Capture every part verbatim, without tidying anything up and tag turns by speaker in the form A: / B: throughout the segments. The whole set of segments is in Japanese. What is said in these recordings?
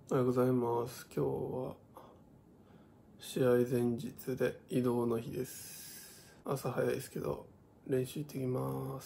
A: おはようございます。今日は試合前日で移動の日です。朝早いですけど練習行ってきます。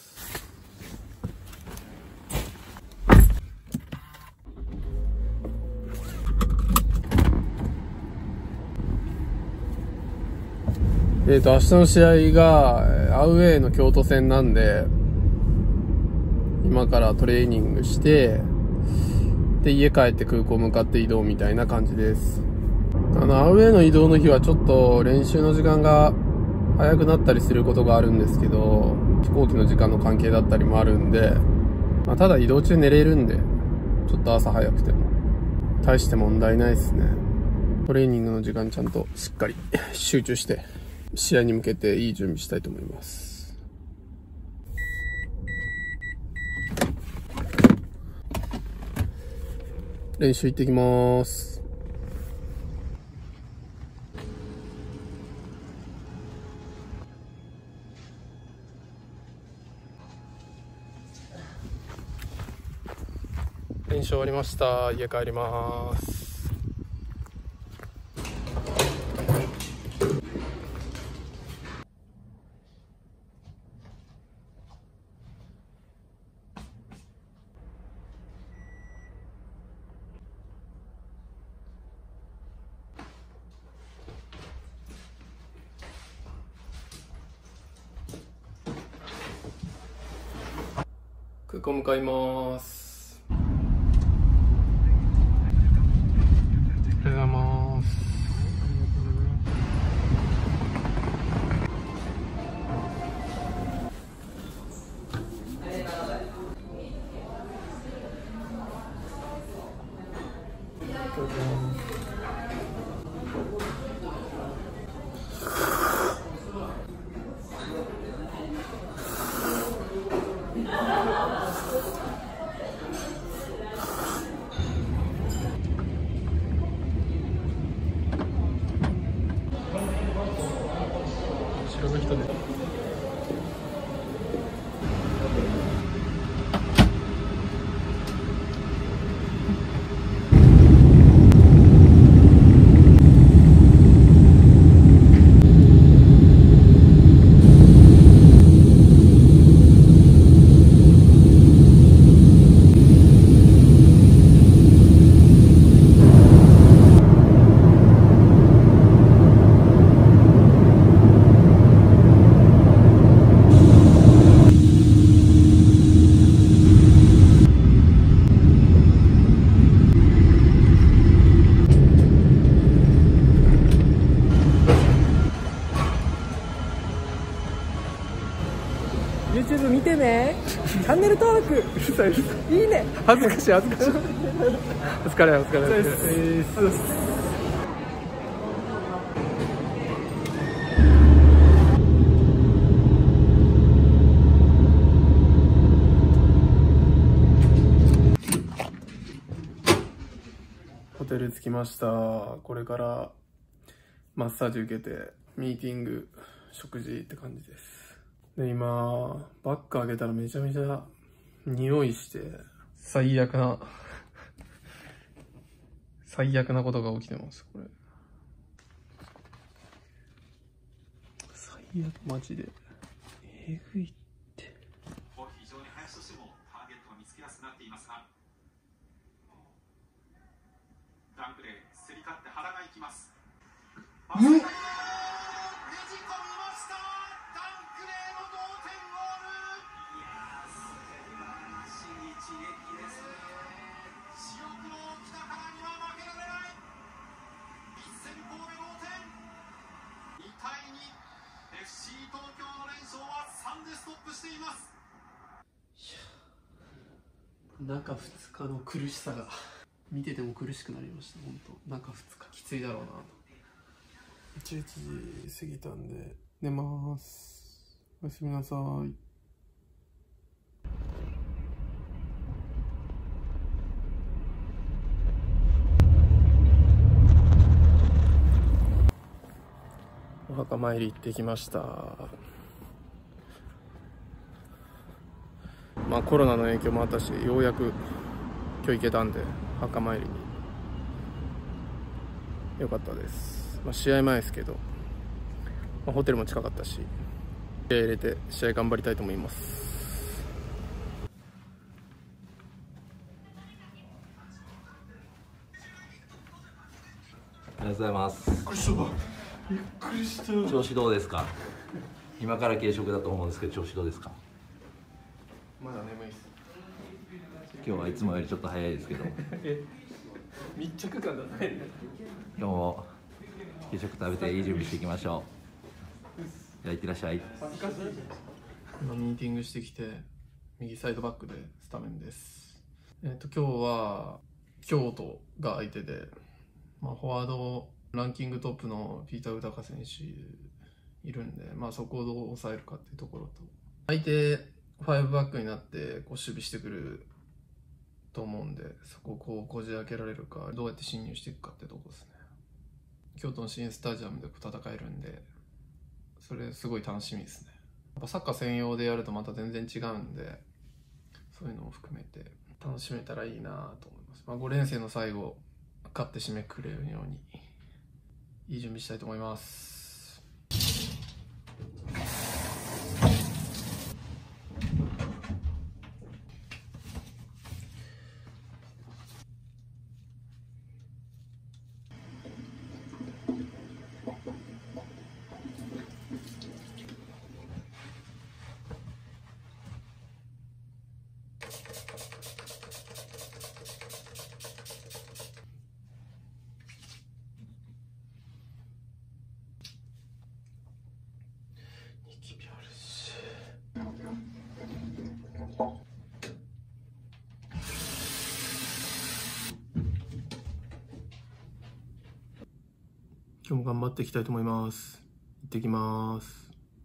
A: えっと明日の試合がアウェーの京都戦なんで、今からトレーニングしてで家帰って空港向かって移動みたいな感じです。あのアウェーの移動の日はちょっと練習の時間が早くなったりすることがあるんですけど、飛行機の時間の関係だったりもあるんで、まあ、ただ移動中寝れるんでちょっと朝早くても大して問題ないですね。トレーニングの時間ちゃんとしっかり集中して試合に向けていい準備したいと思います。練習行ってきます。練習終わりました。家帰ります。空港向かいます。おはようございます。後ろの人でYouTube 見てね。チャンネル登録。うるさい。いいね。恥ずかしい恥ずかしい。お疲れお疲れ。えー、そうです。ホテル着きました。これからマッサージ受けてミーティング、食事って感じです。で今バッグ開けたらめちゃめちゃ匂いして最悪な最悪なことが起きてます。これ最悪マジでえぐいって。非常に林としてもターゲットが見つけやすくなっていますが、ダンクで競り勝って原がいきます。うん中ふつかの苦しさが見てても苦しくなりました。本当中ふつかきついだろうなと。じゅういちじ過ぎたんで寝ます。おやすみなさい。お墓参り行ってきました。まあコロナの影響もあったし、ようやく今日行けたんで墓参りに良かったです。まあ、試合前ですけど、まあ、ホテルも近かったし、気合い入れて試合頑張りたいと思います。
B: ありがとうございます。びっくりした。びっくりした。調子どうですか？今から軽食だと思うんですけど、調子どうですか？
A: まだ眠いです。
B: 今日はいつもよりちょっと早いですけど。
A: え、密着感だね。
B: 今日も軽食食べていい準備していきましょう。じゃあいってらっしゃい。
A: 恥ずかしい。今ミーティングしてきて、右サイドバックでスタメンです。えっと今日は京都が相手で、まあ、フォワードランキングトップのピーター・ウタカ選手いるんで、まあ、そこをどう抑えるかっていうところと、相手ファイブバックになってこう守備してくると思うんで、そこをこうこじ開けられるか、どうやって侵入していくかってとこですね。京都の新スタジアムで戦えるんで、それすごい楽しみですね。やっぱサッカー専用でやるとまた全然違うんで、そういうのも含めて楽しめたらいいなと思います。まあ、ご連戦の最後勝って締めくくれるようにいい準備したいと思います。今日も頑張っていきたいと思います。行ってきます。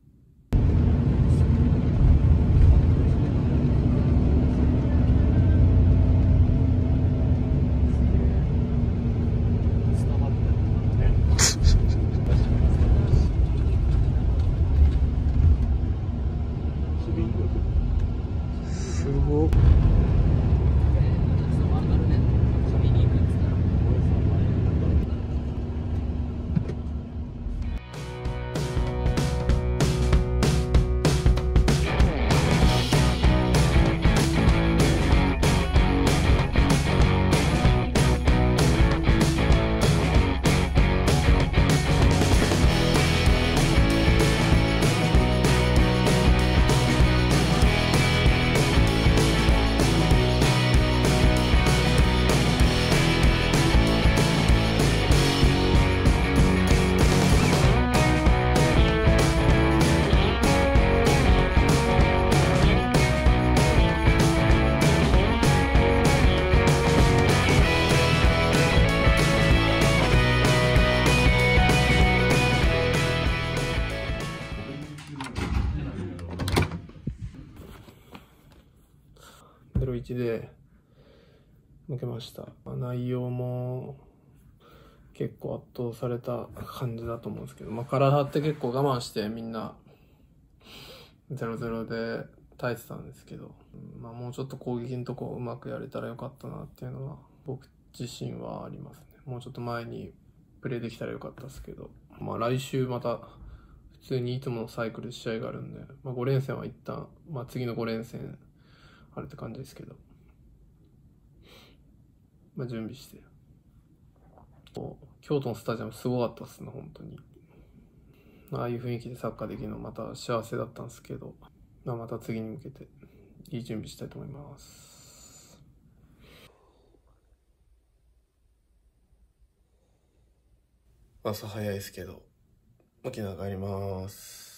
A: すごっ。ゼロいちで抜けました。内容も結構圧倒された感じだと思うんですけど、まあ、体張って結構我慢してみんなゼロゼロで耐えてたんですけど、まあ、もうちょっと攻撃のとこうまくやれたらよかったなっていうのは僕自身はありますね。もうちょっと前にプレーできたらよかったですけど、まあ、来週また普通にいつものサイクルで試合があるんで、まあ、ご連戦は一旦、まあ、次のご連戦あるって感じですけど、まあ、準備して。京都のスタジアムすごかったっすね、本当に。ああいう雰囲気でサッカーできるのまた幸せだったんですけど、まあ、また次に向けていい準備したいと思います。朝早いですけど、沖縄帰ります。